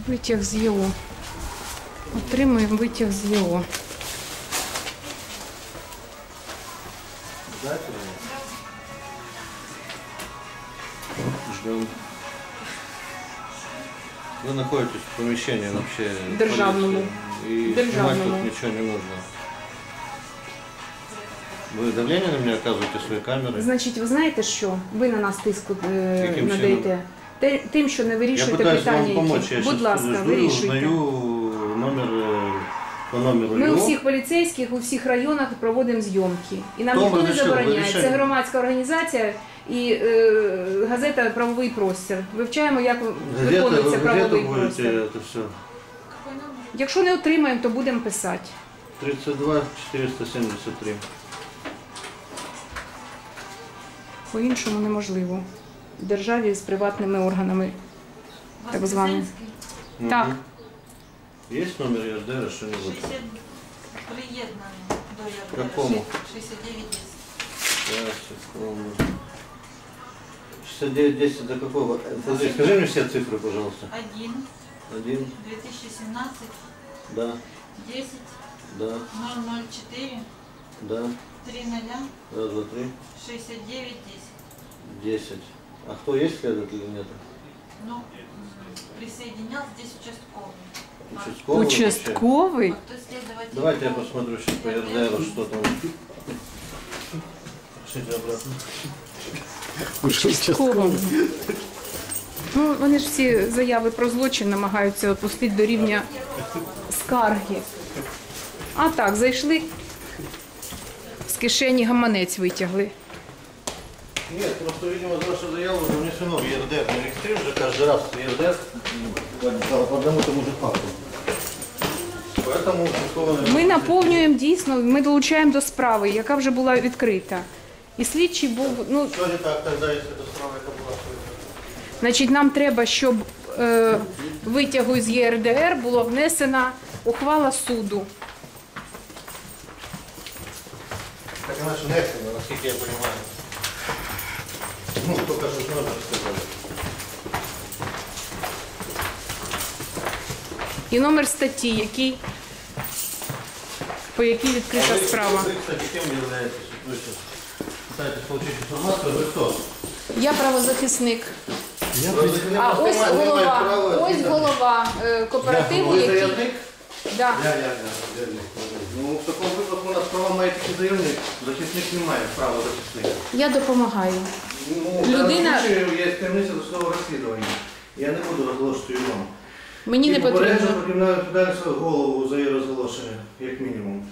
Витяг з ЄО. Отримуємо витяг з ЄО. Ждем. Вы находитесь в помещении вообще Державному. И снимать тут ничего не нужно. Ви давлення на мене оказуєте свої камери? Значить, ви знаєте що? Ви на нас тиску надаєте. Тим, що не вирішуєте питання, будь ласка, вирішуйте. Номер по номеру. Ми у всіх поліцейських, у всіх районах проводимо зйомки. І нам ніхто не забороняє. Це громадська організація і газета «Правовий простір». Вивчаємо, як виконується правовий простір. Якщо не отримаємо, то будемо писати. 32 473. По-іншому неможливо. В державі з приватними органами, так званими. Так. Є номер ЄРДР, що-нибудь? Приєднаний до ЄРДР. Какому? 6910 до какого? Скажи мне все цифры, пожалуйста. 1. 2017. Да. 10. Да. 004. Да. 30. Раз, два, три. 69 10. 10. А кто есть следователь или нет? Ну, присоединялся здесь участковый. Участковый? Участковый? А кто следователь? Давайте я посмотрю сейчас по РДР, что там. Пошлите обратно. Участковий. Ну, вони ж всі заяви про злочин намагаються опустити до рівня скарги. А так, зайшли, з кишені гаманець витягли. Нет, просто, видимо, за вашу заяву уже внесено в ЕРДР. Не регистрируешь же каждый раз в ЕРДР по одному тому же факту. Поэтому участковый... Ми наповнюємо дійсно, ми долучаємо до справи, яка вже була відкрита. І слідчий був, ну... Що не так тоді, якщо до справи, яка була відкрита? Значить, нам треба, щоб витягу з ЄРДР була внесена ухвала суду. Так вона ж внесена, наскільки я розумію. Ну, тільки що ж номер сказали. І номер статті, по якій відкрита справа. Ви, кстати, ким являєтесь? Ви пытаєтесь отримати інформацію, ви хто? Я правозахисник. А ось голова кооперативу, Ви який... заявник? Да. Я заявник. Ну, в такому випадку у нас права має тільки заявник. Захисник не має права захисника. Я допомагаю. Ну, Людина... Є керівниця досудового розслідування. Я не буду розголошувати її вам. Мені не потрібно. І попереджено кримінальну відповідальність голову за її розголошення, як мінімум.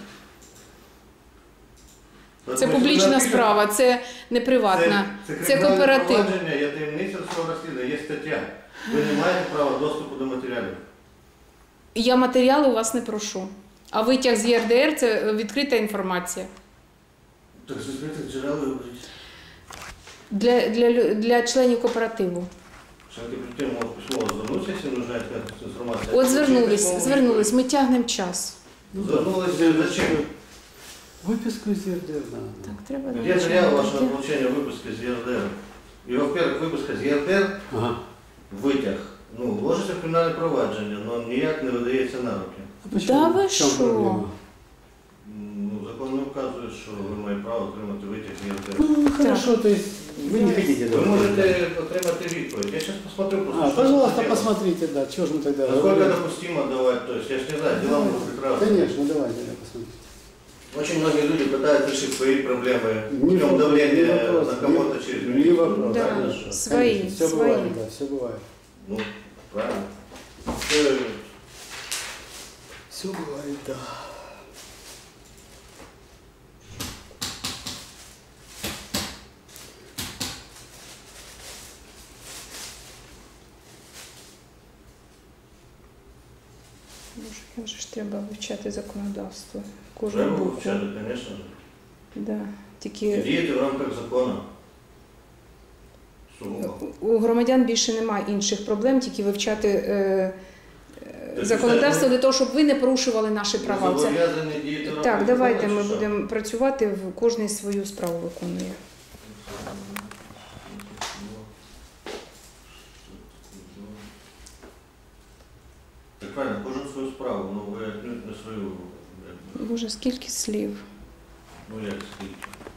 Це публічна справа, це не приватна, це кооператив. Провадження, є таємниця досудового розслідування, є стаття. Ви не маєте права доступу до матеріалів. Я матеріали у вас не прошу. А витяг з ЄРДР – це відкрита інформація. Так з відкритих джерел ви говорите. Для членів кооперативу. Члени кооперативу можуть письмово звернутися, якщо нужна якась інформація. От звернулись, ми тягнемо час. Звернулись, зачем? Выписку из ЕРДР надо. Так, треба Где заява вашего получения выпуска из ЕРДР? И, во-первых, выпуска з ЄРДР, витяг, ну, ложиться в кримінальне провадження, але ніяк не видається на руки. Да ви що? Ну, закон не вказує, що ви маєте право отримати витяг з ЄРДР. Ну, хорошо, то есть вы не хотите. Ви можете отримати відповідь. Я сейчас посмотрю просто. Пожалуйста, посмотрите, да, чего же мы тогда... Насколько допустимо давать, то есть я ж не знаю, дела могут быть разные. Конечно, давайте, посмотрите. Очень многие люди пытаются решить свои проблемы путем давления на кого-то через Не милицию. вопрос. Да, Правильно? свои, Все свои. бывает, да, все бывает. Ну, правильно. Все бывает, да. Боже, як же ж треба вивчати законодавство. Кожну Треба букву. вивчати, звісно ж. Да. Тільки Діяти в рамках закону. Сугубо. у громадян більше немає інших проблем, тільки вивчати законодавство для того, щоб ви не порушували наші права. Ви зобов'язані діяти в рамках Так, давайте закону, ми чи що? будемо працювати, кожен свою справу виконує. Боже, скільки слів. Ну як скільки?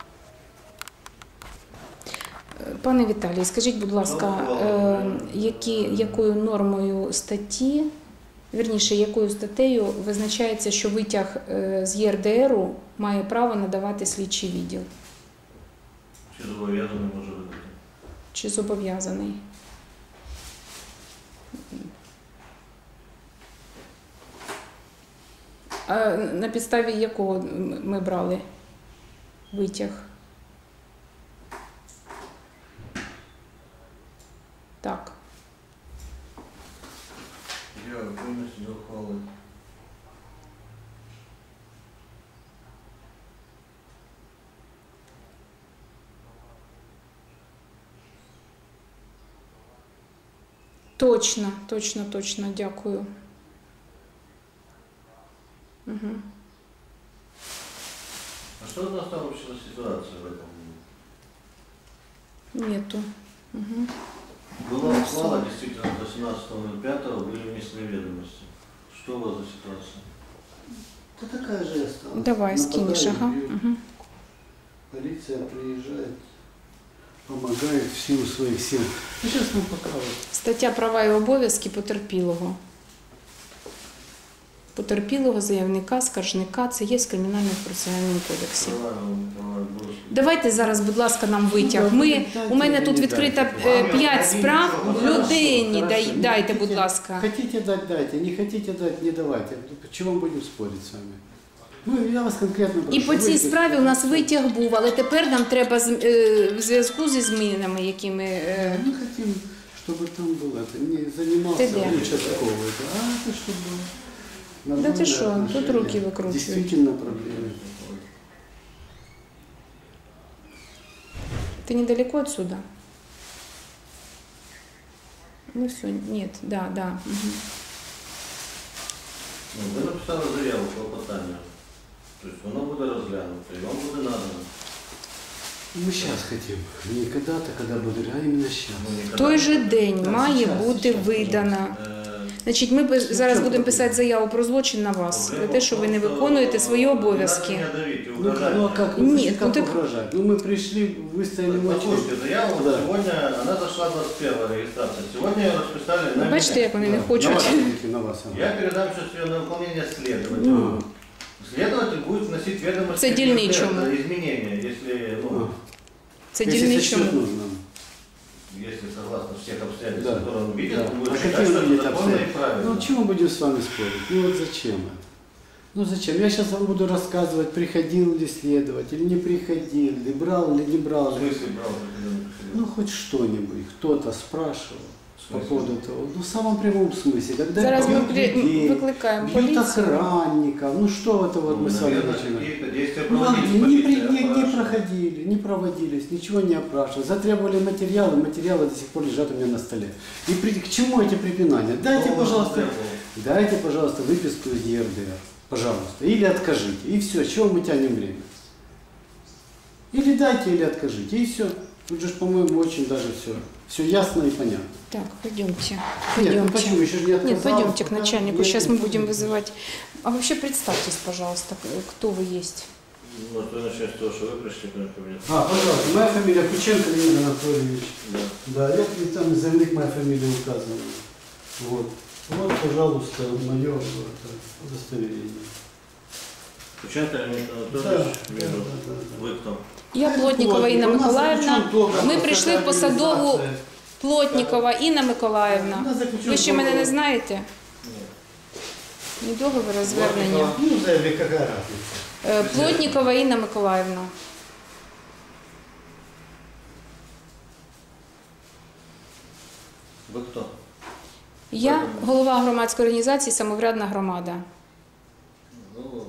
Пане Віталій, скажіть, будь ласка, якою нормою статті, вірніше, якою статтею визначається, що витяг з ЄРДРу має право надавати слідчий відділ? Чи зобов'язаний може видати? Чи зобов'язаний? А на підставі якого ми брали витяг? Так. Я виносить до ухвали. Точно, дякую. Угу. А что у нас там вообще за ситуация в этом? Нету. Угу. Была ухвала, действительно, до 17.05 были внесены ведомости. Что у вас за ситуация? Да такая же осталась. Давай, скинешь, ага. Угу. Полиция приезжает, помогает в силу своих сил. Ну, сейчас мы покажем. Стаття «Права і обов'язки потерпілого». Потерпілого, заявника, скаржника – це є в Кримінальному процесуальному кодексі. Давайте зараз, будь ласка, нам витяг. У мене тут відкрито 5 справ. Людині дайте, будь ласка. Хотите дать, дайте. Не хотите дать, не давайте. Чего мы будем спорить с вами? Ну, я вас конкретно прошу. І по цій справі у нас витяг був, але тепер нам треба в зв'язку зі змінами, якими... Мы хотим, чтобы там было. Это не занимался участковый. А это чтобы... Да ты что, тут руки выкручивают. Действительно проблемы. Ты недалеко отсюда? Ну все, нет, да. Угу. Ну, ви написали заяву про клопотання. Тобто воно буде розглянуто і вам буде надано. Мы сейчас хотим. Не когда-то, когда будет, а именно сейчас. В той же день має бути видана. Значить, ми зараз будемо писати заяву про злочин на вас, про те, що ви не виконуєте свої обов'язки. Ну а как? Нет, как ну, угрожать? Ну мы пришли, выставили в очередь. Послушайте, заяву Да. сегодня, она зашла 21 регистрация. Сегодня ее расписали на Бачите, як вони не На хочуть. вас, на вас. Я передам сейчас ее на выполнение следователю. Следователь будет вносить ведомости. Это дельничему. Изменения, если, ну, Це Если дільничому. сочет нужно. если согласно всех обстоятельств, Да. которые он видит, Да. он будет А считать, какие что он это видит законно и обстоятельства? правильно. Ну чего мы будем с вами спорить? Ну вот зачем это? Ну зачем? Я сейчас вам буду рассказывать, приходил ли следователь, не приходил, ли брал ли не В брал. смысле, правда, это не приходило? Ну хоть что-нибудь. Кто-то спрашивал В по смысле? поводу того. Ну в самом прямом смысле. Когда Зараз ми бьют людей, викликаємо бьют поліцію. охранников. Ну что это вот Ну, мы с вами наверное, начинаем? какие-то действия Ну, проводились, не полиция проходили, не проводились, ничего не опрашивали. Затребовали материалы до сих пор лежат у меня на столе. И к чему эти препинания? Дайте, Кто пожалуйста, затребовал? дайте, пожалуйста, выписку из ЕРДР. Пожалуйста. Или откажите. И все. Чего мы тянем время? Или дайте, или откажите. И все. Тут же, по-моему, очень даже все ясно и понятно. Так, пойдемте. Нет, ну почему? Еще же не отказал. Нет, пойдемте к начальнику. Я Сейчас не мы будем буду. вызывать. А вообще представьтесь, пожалуйста, кто вы есть. Вот вы начнете с того, что вы пришли к нам ко мне. Пожалуйста, моя фамилия Кученко Леонид Анатольевич. Да. Да, я там заявник, моя фамилия указана. Вот. Вот, пожалуйста, мое удостоверение. Кученко Леонид Анатольевич, вижу. да. Вы кто? Я Плотнікова Інна Миколаївна. Ми прийшли в посадову Плотнікова Інна Миколаївна. Ви ще мене не знаєте? Нет. Ні договора звернення. Ну, заявник, какая разница? Плотнікова Інна Миколаївна. Вы кто? Я голова громадської організації «Самоврядна громада». Ну,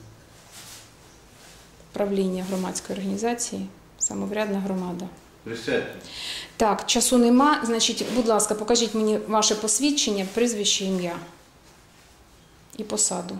Правління громадської організації «Самоврядна громада». присядьте. Так, часу нема. Значить, будь ласка, покажіть мені ваше посвідчення, прізвище, ім'я і посаду.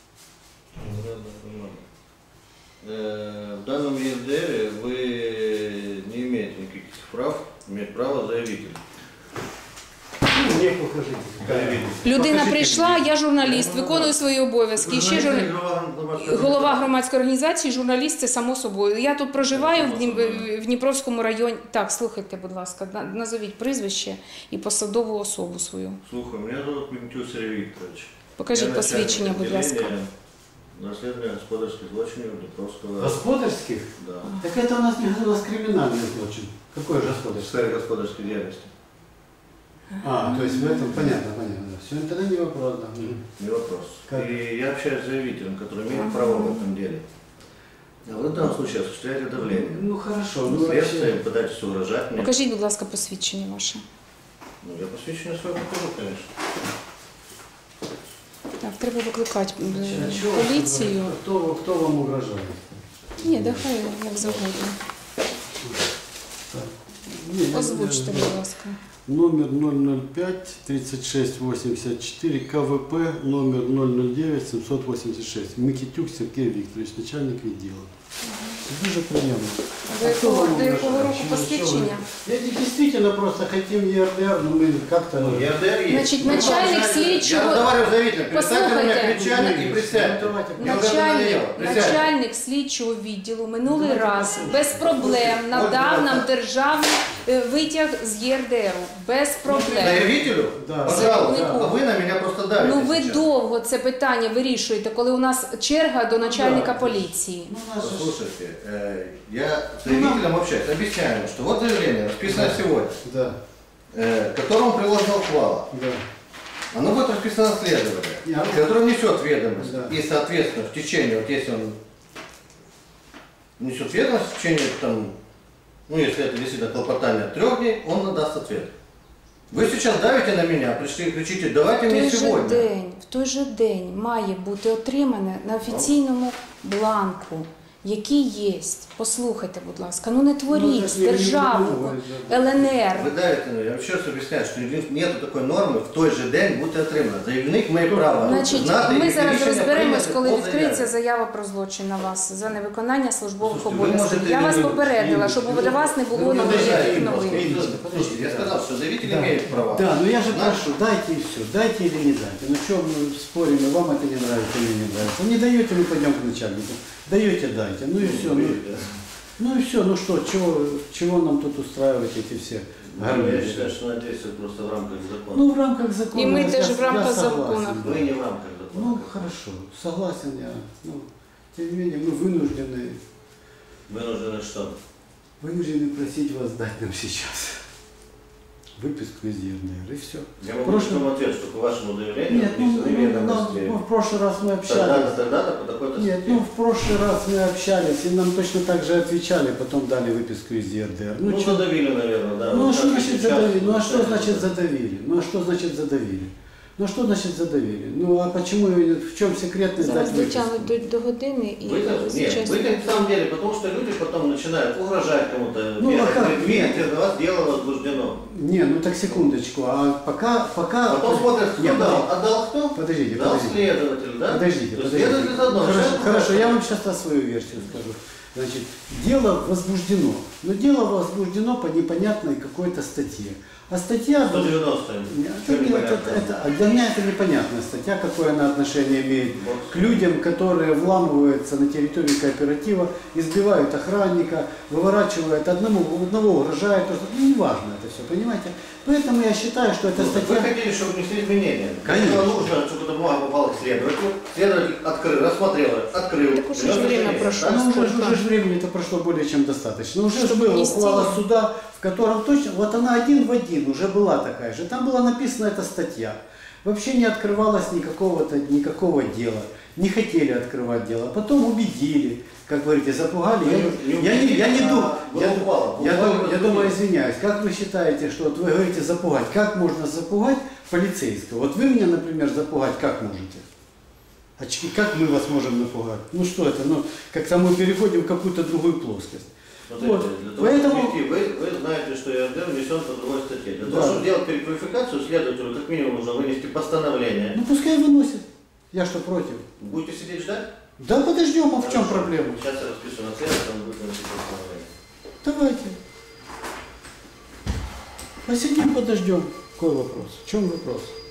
В данном ЕРДР вы не имеете никаких прав, имеет право заявитель. Ну, мне покажите. Людина прийшла, я журналіст, виконую свої обов'язки. Ще Журналист, голова голова громадської організації, журналіст, це само собою. Я тут проживаю в Дніпровському районі. Так, слухайте, будь ласка, назовіть прізвище і посадову особу свою. Слухай, мене зовут Ментюк Сергій Вікторович. Покажіть посвідчення, будь ласка. Наслідування господарських злочинів Дніпровського. Господарских? Да. Так это у нас криминальный злочин. Какой же В господарский? сфері господарської діяльності. А, то есть в этом понятно. Все, это тогда не вопрос, да. Не вопрос. Как? И я общаюсь с заявителем, который имеет право в этом деле. А вы в данном случае осуществляете давление. Ну хорошо, ну Следствие вообще... пытаетесь угрожать мне. Покажіть, будь ласка, посвідчення ваше. Ну, я посвящение свое покажу, конечно. Так, треба викликати А чего вы поліцію. угрожаете? Кто вам угрожает? Ні, нехай як завгодно. Так. Не, Озвучте, будь ласка. Номер 005 3684 КВП номер 009 786. Микитюк Сергей Викторович, начальник відділу. Дуже приємно. До А кто вам якого угрожает? року Чего- посвідчення? Я действительно просто хотим ЕРДР, но мы как-то... Ну, ЯРДР есть. Значит, начальник Я слідчого... разговариваю с заявителем. Перестаньте на меня Послухайте. кричать и присядьте. Давайте. Я уже надоел. Присядьте. Начальник слідчого відділу минулий Давайте раз послухайте. без проблем надав нам державний витяг з ЄРДРу. Без проблем. Заявителю? Да. Пожалуйста. Заявнику. А вы на меня просто давите Ну ви сейчас. довго це питання вирішуєте, коли у нас черга до начальника поліції. Ну, наши... Послушайте, я с заявителем общаюсь, объясняю ему, что вот заявление, расписано сегодня, Да, к которому приложена ухвала. да. Оно будет расписано следователем, Я- который внесет ведомость. Да. И, соответственно, в течение, вот если он внесет ведомость, в течение, там, ну, если это действительно клопотание 3 дней, он надаст ответ. Вы сейчас давите на меня, пришли и кричите, давайте мне сегодня. В той же день має бути отримане на офіційному бланку, який є. Послухайте, будь ласка, ну не творіть Ну, з так я не державного буду говорити, ЛНР. Ви давите на мене, я вам ще раз об'ясняю, що нет такої норми, в той же день бути отримано. Заявник має право Значить, знати, ми які зараз рішення розберемось, прийняти коли по відкриється заяві. заява про злочин на вас за невиконання службових Слушайте, ви обов'язків. можете Я вас не- попередила, щоб у вас не було ніяких новин. Подождите, я сказал, что заявитель Да. имеет право. Да, но я же Знаешь, прошу, дайте и все, дайте или не дайте. Ну что мы спорим, и вам это не нравится, мне не нравится. Не даете, мы пойдем к начальнику. Даете, дайте. Ну и все. Ну и все, ну что, чего нам тут устраивать эти все Я гармонии? считаю, что надо действовать просто в рамках закона. Ну в рамках закона. И мы я- тоже в я рамках согласен, закона. да. Мы не в рамках закона. Ну хорошо, согласен я. Ну, тем не менее, мы вынуждены просить вас дать нам сейчас выписку из ЕРДР, и все. Я могу дать вам ответ, что по вашему заявлению Нет, ну, написано ведомости. в прошлый раз мы общались. Тогда-то по такой-то Нет, статье. ну в прошлый раз мы общались, и нам точно так же отвечали, потом дали выписку из ЕРДР. Ну, чё- задавили, наверное, да. ну а Вот что как значит сейчас. задавили? Ну а что значит задавили? Ну а что значит задавили? Ну что значит задавили? Ну а почему, в чем секретность Зараз дать выписку? дотягнуть до години і Нет, зараз. на самом деле, потому что люди потом начинают угрожать кому-то. Ну, а как? Видите, на вас дело возбуждено. Не, ну так секундочку, а пока... Потом смотрят, кто Нет, дал. Отдал кто? Подождите, Дал подождите. следователь, да? Подождите, То есть подождите. следователь заодно. Хорошо, я вам сейчас свою версию скажу. Значит, дело возбуждено, но дело возбуждено по непонятной какой-то статье. А статья... 190. Нет, Чё это, непонятно? для меня это непонятная статья, какое она отношение имеет Вот. к людям, которые вламываются на территорию кооператива, избивают охранника, выворачивают одного угрожают, ну неважно это все, понимаете? Поэтому я считаю, что эта Вы статья... хотели, чтобы внесли изменения. Конечно. Для этого нужно, чтобы эта бумага попала к следователю. Следователь открыл, рассмотрел, открыл. Так уж и Принес время решение, прошло. да? Ну, Сколько? уже времени-то прошло более чем достаточно. Уже же Чтобы была внести. ухвала суда, в котором точно, вот она один в один уже была такая же. Там была написана эта статья. Вообще не открывалось никакого дела. Не хотели открывать дело. Потом убедили, как говорите, запугали. Я не думаю, я думаю, извиняюсь, как вы считаете, что вот вы говорите запугать? Как можно запугать полицейского? Вот вы меня, например, запугать как можете? А как мы вас можем напугать? Ну что это? Ну, как-то мы переходим в какую-то другую плоскость. Смотрите, Вот. для того, Поэтому... чтобы прийти, вы знаете, что ЕРДР внесен по другой статье. Для Да. того, чтобы сделать переквалификацию, следователю как минимум нужно вынести постановление. Ну пускай выносит. Я что, против? Будете сидеть ждать? Да подождем, а в чем Хорошо. проблема? Сейчас я распишу на следователя, он будет выносить постановление. Давайте. Посидим, подождем. Какой вопрос? В чем вопрос?